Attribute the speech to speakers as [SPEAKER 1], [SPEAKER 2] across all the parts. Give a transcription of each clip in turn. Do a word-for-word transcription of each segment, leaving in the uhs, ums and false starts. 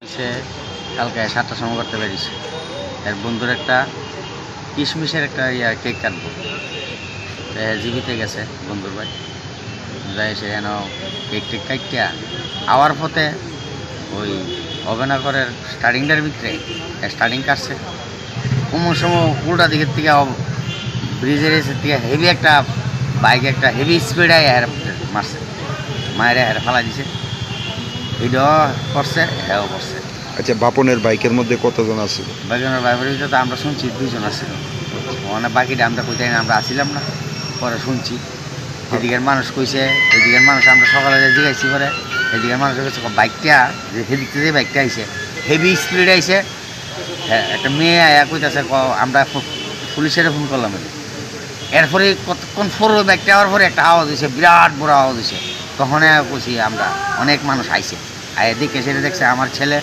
[SPEAKER 1] সে কালকে সাতটার সময় করতে পেরেছি। এর বন্ধুর একটা কিশমিশের একটা ইয়া কেক কাটবো, জীবিতে গেছে বন্ধুর ভাই যাই সে যেন কেক টেক কাটিয়া আওয়ার পথে ওই অবেনাগরের স্টার্টিংটার ভিতরে স্টার্টিং কাটছে কোমর সময় উল্টা দিকের থেকে ব্রিজের এসের থেকে হেভি একটা বাইক একটা হেভি স্পিডে হের মারছে, মায়ের হের ফালা দিছে, এটাও করছে হ্যাঁ করছে।
[SPEAKER 2] আচ্ছা, বাপনের বাইকের মধ্যে কতজন আছিল?
[SPEAKER 1] বাইকের বাইকের ভিতরে তো আমরা শুনছি দুইজন আসছিল, মানে বাকিটা আমরা কোথায় না আমরা আসছিলাম না, পরে শুনছি এদিকের মানুষ কইছে, এদিকের মানুষ আমরা সকালে জিজ্ঞাসি করে এদিকের মানুষ কইছে বাইকটা যে সেদিক থেকে যে বাইকটা আইছে হেভি স্পিড আইছে, হ্যাঁ একটা মেয়ে আয়া কইতাছে আমরা পুলিশের ফোন করলাম, এরপরে কতক্ষণ ফোর বাইকটা হওয়ার পরে একটা আওয়াজ হয়েছে, বিরাট বড় আওয়াজ হয়েছে, তখন কইছি আমরা অনেক মানুষ আইছে, আয় দেখে সেটা দেখছে আমার ছেলে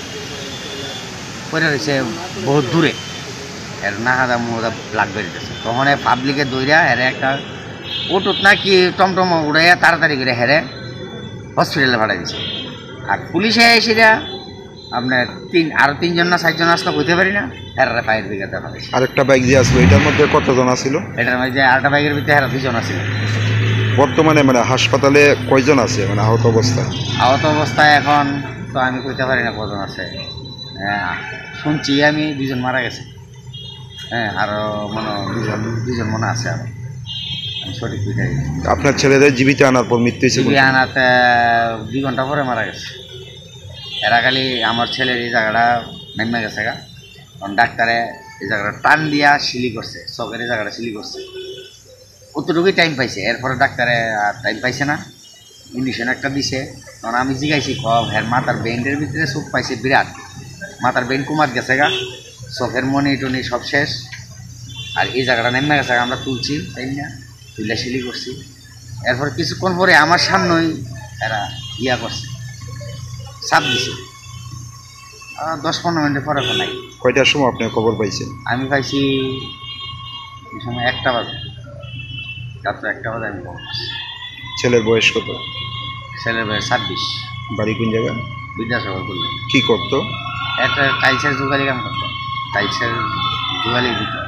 [SPEAKER 1] পরে রয়েছে বহুত দূরে, এর নাহাদা মুহাদা ব্লাড বেরিয়েছে, তখন পাবলিকে দৌড়া হেরে একটা ওটুত না কি টমটম উড়াইয়া তাড়াতাড়ি করে হেরে হসপিটালে পাঠাই দিছে। আর পুলিশে এসে আপনার তিন আরো তিনজন না চারজন আসলে কইতে পারি না, হেরারে ফায়ার ব্রিগেডে পাঠাইছে।
[SPEAKER 2] আরেকটা বাইক যে আসলো এটার মধ্যে কতজন আসছিল?
[SPEAKER 1] এটার মধ্যে আরেকটা বাইকের ভিতরে হেরা দুজন আসছিল।
[SPEAKER 2] বর্তমানে মানে হাসপাতালে কয়জন আছে মানে আহত অবস্থায়?
[SPEAKER 1] আহত অবস্থায় এখন তো আমি কইতে পারি না কজন আছে, হ্যাঁ শুনছি আমি দুজন মারা গেছে, হ্যাঁ আরো মনে দুজন দুজন মনে আছে, আরো আমি সঠিক বুঝাই।
[SPEAKER 2] আপনার ছেলেদের জীবিত আনার পর মৃত্যু হয়েছে?
[SPEAKER 1] জীবিত আনাতে দুই ঘন্টা পরে মারা গেছে। এরা খালি আমার ছেলের এই জায়গাটা নেমে গেছে গা, কারণ ডাক্তারে এই জায়গাটা টান দিয়া সিলি করছে, চকের এই জায়গাটা সিলি করছে, অতটুকুই টাইম পাইছে, এরপরে ডাক্তারে আর টাইম পাইছে না, ইঞ্জেকশন একটা দিছে। কারণ আমি জিজ্ঞাসি হ্যাঁ মাথার বেন্ডের ভিতরে চোখ পাইছে বিরাট, মাথার বেন্ড কুমার গেছে গা, চোখের মনি টনি সব শেষ, আর এই জায়গাটা নেমে গেছে আমরা তুলছি তাই না, তুলে সিলি করছি। এরপর কিছুক্ষণ পরে আমার সামনেই এরা ইয়া করছে, চাপ দিছে, দশ পনেরো মিনিটের পরে নাই।
[SPEAKER 2] কয়টার সময় আপনি খবর পাইছেন?
[SPEAKER 1] আমি পাইছি এই সময় একটা বাজে, রাত্রে একটা বাজে আমি খবর পাইছি।
[SPEAKER 2] ছেলের বয়স কত?
[SPEAKER 1] ছেলের বয়স ছাব্বিশ।
[SPEAKER 2] বাড়ি কোন জায়গা?
[SPEAKER 1] বিদ্যাসাগর করলেন।
[SPEAKER 2] কি করতো?
[SPEAKER 1] একটা টাইলসের জোগালি কাম করতো, টাইলসের জোগালি দিত।